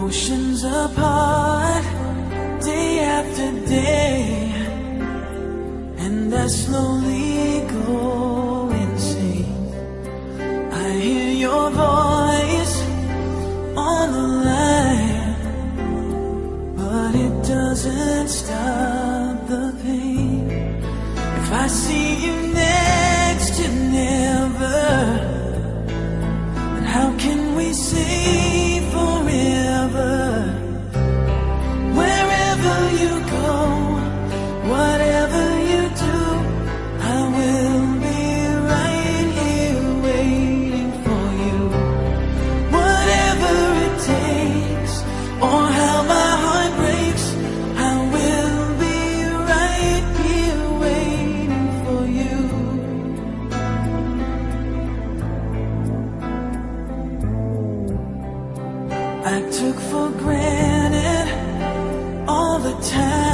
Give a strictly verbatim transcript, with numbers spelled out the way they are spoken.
Oceans apart, day after day, and I slowly go insane. I hear your voice on the line, but it doesn't stop the pain. If I see you next to never, then how can we say forever? Wherever you go, whatever you do, I will be right here waiting for you. Whatever it takes, or how my heart breaks, I will be right here waiting for you. I took for granted all the time